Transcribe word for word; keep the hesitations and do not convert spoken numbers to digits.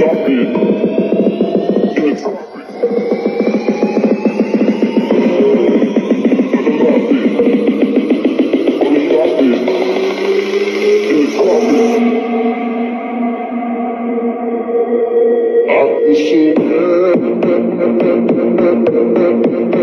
drop it. In the drop it. I feel so bad.